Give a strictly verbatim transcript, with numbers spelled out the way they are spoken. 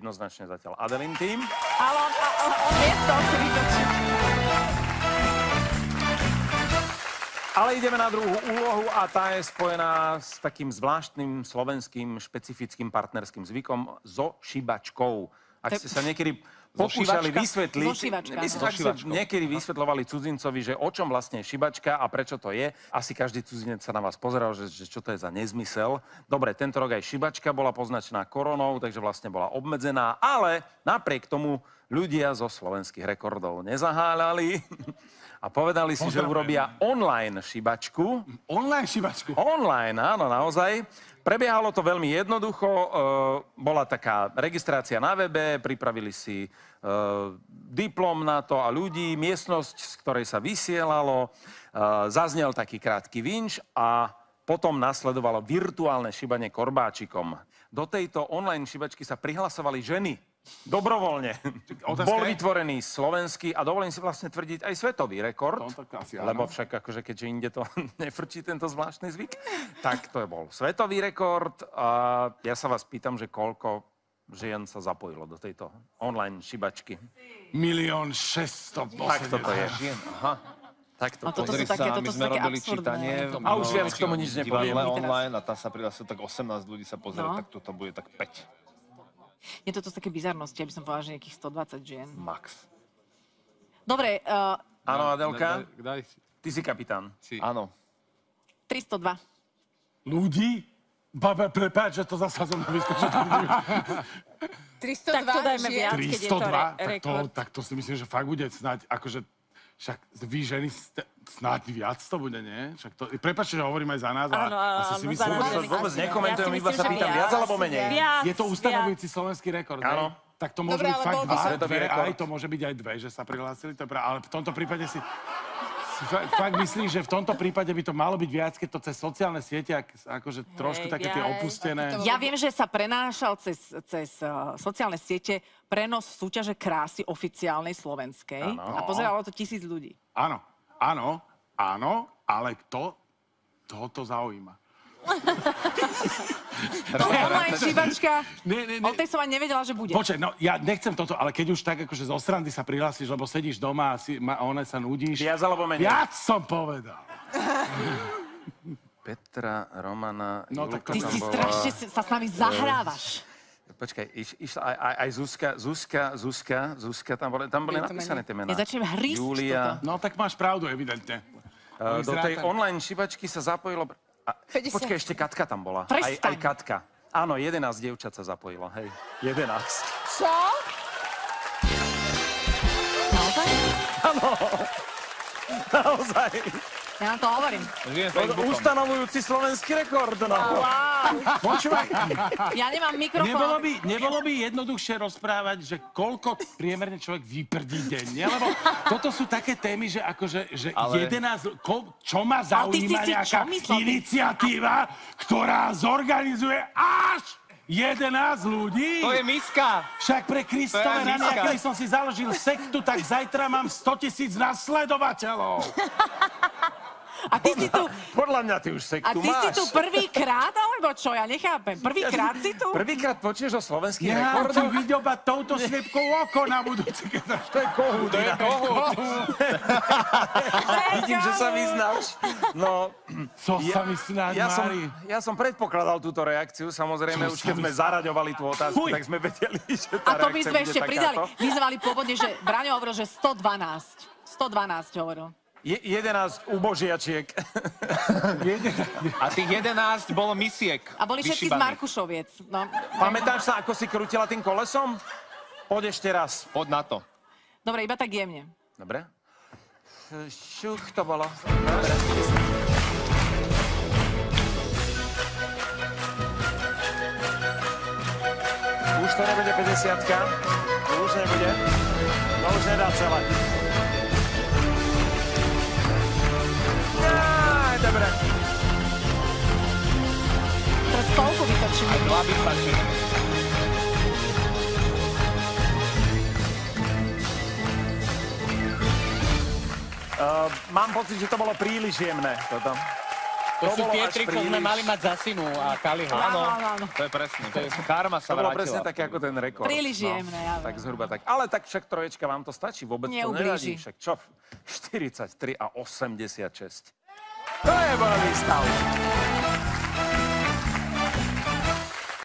jednoznačne zatiaľ Adelín tým. Ale on, on, on vie to, si vytočí. Ale ideme na druhú úlohu a tá je spojená s takým zvláštnym slovenským špecifickým partnerským zvykom so šibačkou. Ak ste sa niekedy pokúšali vysvetliť, ak ste niekedy vysvetľovali cudzincovi, že o čom vlastne je šibačka a prečo to je, asi každý cudzinec sa na vás pozeral, že, že čo to je za nezmysel. Dobre, tento rok aj šibačka bola poznačená koronou, takže vlastne bola obmedzená, ale napriek tomu ľudia zo slovenských rekordov nezaháľali a povedali si, že urobia online šibačku. Online šibačku? Online, áno, naozaj. Prebiehalo to veľmi jednoducho, e, bola taká registrácia na webe, pripravili si e, diplom na to a ľudí, miestnosť, z ktorej sa vysielalo, e, zaznel taký krátky vinč a potom nasledovalo virtuálne šibanie korbáčikom. Do tejto online šibačky sa prihlasovali ženy. Dobrovoľne. Bol vytvorený slovenský a dovolím si vlastne tvrdiť aj svetový rekord, lebo však akože keďže inde to nefrčí tento zvláštny zvyk, tak to je bol svetový rekord a ja sa vás pýtam, že koľko žien sa zapojilo do tejto online šibačky. Milión šesťsto. Tak toto je. Aha. Tak to, toto je. sú také, toto sú také absurdné. A už viac k tomu nič nepoviem. Online a tam sa prihlásilo tak osemnásť ľudí sa pozerať, tak toto bude tak päť. Je toto také bizarnosti, aby som povedala, že nejakých stodvadsať žien. Max. Dobre. Uh... Áno, Adelka? Ty si kapitán. Áno. tristodva. Ľudí? Baba, prepáč, že to zasa som vyskočil. tristodva tak to dajme viac, tristodva? Tak to, tak to si myslím, že fakt bude snáď, akože... Však vy ženy, snáď viac to bude, nie? Však to, prepáčte, že hovorím aj za nás, ale áno, áno, asi si myslím, že... Vôbec nekomentujem, iba sa pýtam viac alebo menej. Viac, je to ustanovujúci slovenský rekord, áno. Tak to môže byť fakt dva, dve, aj to môže byť aj dve, že sa prihlásili, to je ale v tomto prípade si... Fakt myslím, že v tomto prípade by to malo byť viac, keď to cez sociálne siete, akože trošku také tie opustené. Ja viem, že sa prenášal cez, cez uh, sociálne siete prenos súťaže krásy oficiálnej slovenskej a pozeralo to tisíc ľudí. Áno, áno, áno, ale kto toto zaujíma? To online šibačka, ne, ne, ne. o tej som ani nevedela, že bude. Počkaj, no ja nechcem toto, ale keď už tak akože zo srandy sa prihlásiš, lebo sedíš doma a si, ma, one sa nudíš. Viac alebo menej? Viac som povedal. Petra, Romana, no, Julka Ty si bola... strašne sa s nami zahrávaš. Počkaj, iš, iš, aj, aj, aj Zuzka, Zuzka, Zuzka, Zuzka, tam boli, tam boli napísané tie mená. Ja začnem hrísť Julia. toto. No tak máš pravdu, evidentne. Uh, do tej online šibačky sa zapojilo... A, počkaj, ešte Katka tam bola. Aj, aj Katka. Áno, jedenásť dievčat sa zapojilo, hej. jedenásť. Čo? Naozaj? Áno. Naozaj. Ja vám to hovorím. Ustanovujúci slovenský rekord. No. Wow. Počúvaj. Ja nemám mikrofón. Nebolo by, nebolo by jednoduchšie rozprávať, že koľko priemerne človek vyprdí denne, lebo toto sú také témy, že akože, že ale... jedenásť... Ko, čo ma zaujíma nejaká iniciatíva, ktorá zorganizuje až jedenásť ľudí? To je miska. Však pre Kristove rany, aký som si založil sektu, tak zajtra mám stotisíc nasledovateľov. A ty si tu... Podľa mňa ty už sektu máš. A ty máš. Si tu prvýkrát, alebo čo? Ja nechápem. Prvýkrát si tu? Prvýkrát počuješ o slovenských ja, rekordoch? Ja ti vyďobať touto sliepkou oko na budúci. To je kohút. To je kohút. Vidím, že sa vyznáš. No... Co ja, sa mi snáď, ja som, Mári? ja som predpokladal túto reakciu, samozrejme, čo už keď sme zaraďovali tú otázku, Uj. tak sme vedeli, že tá A to reakcia by sme ešte takáto. pridali. My sme mali pôvodne, že Braňo hovoril, že sto dvanásť. sto dvanásť hovoril. Je, jedenásť ubožiačiek. A tých jedenásť bolo misiek. A boli všetky z Markušoviec. No. Pamätáš sa, ako si krútila tým kolesom? Poď ešte raz. Poď na to. Dobre, iba tak jemne. Dobre. Šuch to bolo. Dobre. Už to nebude päťdesiatka. Už nebude. To už nedá celé. Aj, dobre. Teraz toľko vytočím. Aj dva vypačí. Uh, mám pocit, že to bolo príliš jemné, toto. To sú bolo tie až tri, čo sme príliš. mali mať za synu a Kaliho. Áno, áno, áno. To je presne. To je, karma sa To bolo vrátila. presne také ako ten rekord. Príliš jemné, ja Tak viem. zhruba tak. Ale tak však troječka vám to stačí, vôbec to Neublíži. nevadí. Však čo? štyridsaťtri a osemdesiatšesť. To je bojový stav.